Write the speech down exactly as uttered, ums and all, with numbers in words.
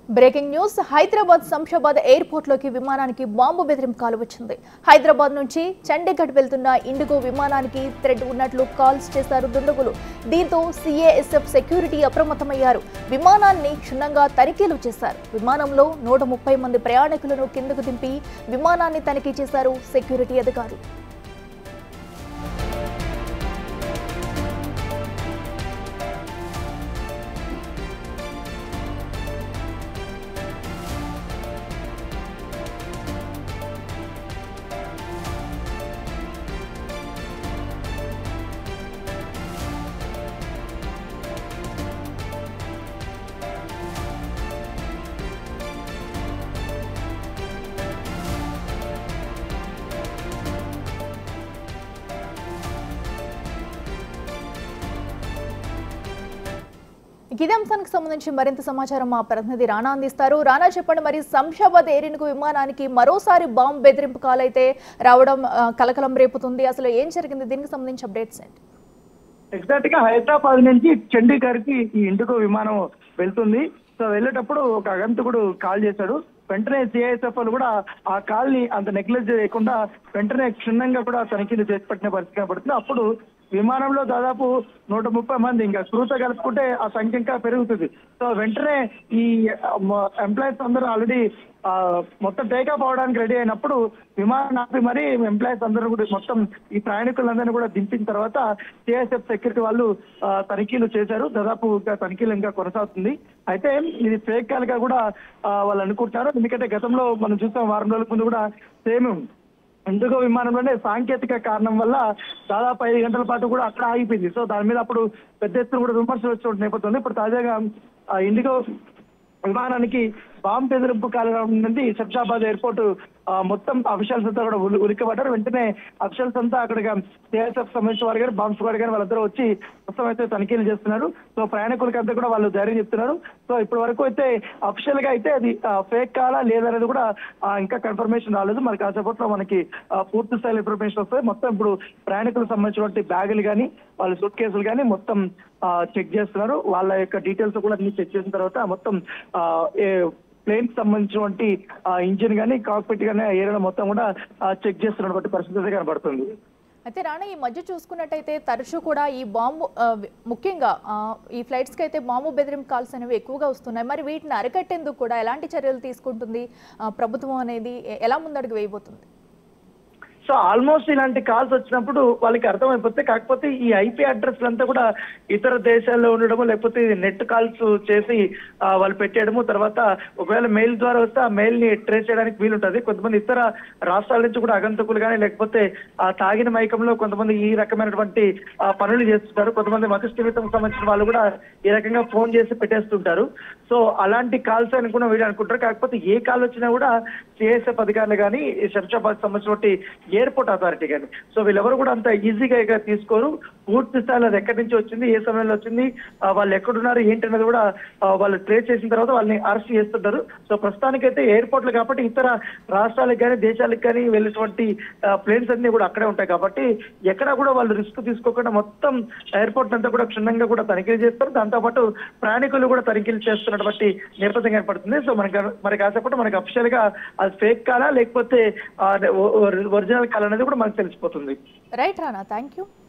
Breaking news Hyderabad Shamshabad airport లోకి విమానానికి bomb బెదిరింపు కాల్ వచ్చింది. హైదరాబాద్ నుంచి చండీగఢ్ వెళ్తున్న ఇండిగో విమానానికి థ్రెడ్ ఉన్నట్లు కాల్స్ చేశారు దుండగులు. దీంతో సిఏఎస్ఎఫ్ సెక్యూరిటీ అప్రమత్తమయ్యారు. విమానాన్ని క్షుణ్ణంగా తనిఖీలు చేశారు. విమానంలో నూట ముప్పై మంది ప్రయాణికులను కిందకు దింపి విమానాన్ని తనిఖీ చేశారు సెక్యూరిటీ అధికారులు. ఇదే అంశానికి సంబంధించి మరింత సమాచారం మా ప్రతినిధి రానా అందిస్తారు. రానా, చెప్పండి, మరి శంషాబాద్ ఎయిర్పోర్ట్ విమానానికి మరోసారి బాంబు బెదిరింపు కాల్ అయితే రావడం కలకలం రేపుతుంది. అసలు ఏం జరిగింది? దీనికి సంబంధించి అప్డేట్స్ ఏంటి? ఎగ్జాక్ట్ గా హైదరాబాద్ నుంచి చండీగఢ్ కి ఈ ఇండిగో విమానం వెళ్తుంది. సో వెళ్ళేటప్పుడు ఒక అగంతకుడు కాల్ చేశాడు. వెంటనే సిఐఎస్ఎఫ్ వాళ్ళు కూడా ఆ కాల్ ని అంత నెగ్లెక్ట్ చేయకుండా వెంటనే క్షుణ్ణంగా కూడా తనిఖీలు చేసి పట్టిన పరిస్థితి కనబడుతుంది. అప్పుడు విమానంలో దాదాపు నూట ముప్పై మంది, ఇంకా క్రూతో కలుపుకుంటే ఆ సంఖ్య ఇంకా పెరుగుతుంది. సో వెంటనే ఈ ఎంప్లాయీస్ అందరూ ఆల్రెడీ మొత్తం టేకాఫ్ అవడానికి రెడీ అయినప్పుడు విమానం ఆపి మరి ఎంప్లాయీస్ అందరూ కూడా మొత్తం ఈ ప్రయాణికులందరినీ కూడా దింపిన తర్వాత సిఐఎస్ఎఫ్ సెక్యూరిటీ వాళ్ళు తనిఖీలు చేశారు. దాదాపు ఇంకా తనిఖీలు ఇంకా కొనసాగుతుంది. అయితే ఇది ఫేక్ కాల్ గా కూడా వాళ్ళు అనుకుంటున్నారు. ఎందుకంటే గతంలో మనం చూసాం, వారం రోజుల ముందు కూడా సేమ్ ఇండిగో విమానంలోనే సాంకేతిక కారణం వల్ల దాదాపు ఐదు గంటల పాటు కూడా అక్కడ ఆగిపోయింది. సో దాని మీద అప్పుడు పెద్ద ఎత్తున కూడా విమర్శలు వచ్చిన నేపథ్యంలో ఇప్పుడు తాజాగా ఇండిగో విమానానికి బాంబు బెదిరింపు కారణం నుండి శంషాబాద్ ఎయిర్పోర్ట్ మొత్తం అఫీషియల్స్ అంతా కూడా ఉలిక్కబడ్డారు. వెంటనే అఫీషియల్స్ అంతా అక్కడికి సిఐఎస్ఎఫ్ సంబంధించిన వారు కానీ బాంబ్ స్క్వాడ్ కానీ వాళ్ళందరూ వచ్చి మొత్తం అయితే తనిఖీలు చేస్తున్నారు. సో ప్రయాణికులకి అంతా కూడా వాళ్ళు ధైర్యం చెప్తున్నారు. సో ఇప్పటి వరకు అయితే అఫీషియల్ గా అయితే అది ఫేక్ కాలా లేదనేది కూడా ఇంకా కన్ఫర్మేషన్ రాలేదు. మరి కాసేపట్లో మనకి పూర్తి స్థాయి ఇన్ఫర్మేషన్ వస్తుంది. మొత్తం ఇప్పుడు ప్రయాణికులకు సంబంధించినటువంటి బ్యాగులు కానీ వాళ్ళ సూట్ కేసులు కానీ మొత్తం చెక్ చేస్తున్నారు. వాళ్ళ యొక్క డీటెయిల్స్ కూడా అన్ని చెక్ చేసిన తర్వాత మొత్తం ప్లేన్ కి సంబంధించినటువంటి ఇంజిన్ కానీ కాక్పిట్ కానీ ఏరియా మొత్తం కూడా చెక్ చేస్తున్నటువంటి పరిస్థితి కనబడుతుంది. అయితే రాణా, ఈ మధ్య చూసుకున్నట్టయితే తరచూ కూడా ఈ బాంబు ముఖ్యంగా ఈ ఫ్లైట్స్ కి అయితే బాంబు బెదిరింపు కాల్స్ అనేవి ఎక్కువగా వస్తున్నాయి. మరి వీటిని అరికట్టేందుకు కూడా ఎలాంటి చర్యలు తీసుకుంటుంది ప్రభుత్వం అనేది, ఎలా ముందడుగు వేయబోతుంది? సో ఆల్మోస్ట్ ఇలాంటి కాల్స్ వచ్చినప్పుడు వాళ్ళకి అర్థమైపోతే, కాకపోతే ఈ ఐపీ అడ్రస్ అంతా కూడా ఇతర దేశాల్లో ఉండడము, లేకపోతే నెట్ కాల్స్ చేసి వాళ్ళు పెట్టేయడము, తర్వాత ఒకవేళ మెయిల్ ద్వారా వస్తే ఆ మెయిల్ ని ట్రేస్ చేయడానికి వీలుంటుంది. కొంతమంది ఇతర రాష్ట్రాల నుంచి కూడా అగంతకులు కానీ లేకపోతే ఆ తాగిన మైకంలో కొంతమంది ఈ రకమైనటువంటి పనులు చేస్తుంటారు. కొంతమంది మతస్థిమితం సంబంధించిన వాళ్ళు కూడా ఈ రకంగా ఫోన్ చేసి పెట్టేస్తుంటారు. సో అలాంటి కాల్స్ అనుకున్న వీళ్ళు అనుకుంటారు. కాకపోతే ఏ కాల్ వచ్చినా కూడా సిఐఎస్ఎఫ్ అధికారులు కానీ శంషాబాద్ సంబంధించినటువంటి ఎయిర్పోర్ట్ అథారిటీ కానీ సో వీళ్ళెవరు కూడా అంత ఈజీగా తీసుకోరు. పూర్తి స్థాయిలో అది ఎక్కడి నుంచి వచ్చింది, ఏ సమయంలో వచ్చింది, వాళ్ళు ఎక్కడున్నారు ఏంటన్నది కూడా వాళ్ళు ట్రేస్ చేసిన తర్వాత వాళ్ళని అరెస్ట్ చేస్తుంటారు. సో ప్రస్తుతానికైతే ఎయిర్పోర్ట్లు కాబట్టి ఇతర రాష్ట్రాలకు కానీ దేశాలకు కానీ వెళ్ళేటువంటి ప్లేన్స్ అన్ని కూడా అక్కడే ఉంటాయి కాబట్టి ఎక్కడ కూడా వాళ్ళు రిస్క్ తీసుకోకుండా మొత్తం ఎయిర్పోర్ట్ అంతా కూడా క్షుణ్ణంగా కూడా తనిఖీలు చేస్తారు. దాంతోపాటు ప్రయాణికులు కూడా తనిఖీలు చేస్తున్నటువంటి నేపథ్యం ఏర్పడుతుంది. సో మనకి మరి కాసేపట్లో మనకి అఫీషియల్ గా అది ఫేక్ కాలా లేకపోతే ఒరిజినల్ కాల్ అనేది కూడా మనకు తెలిసిపోతుంది. Right Rana, thank you.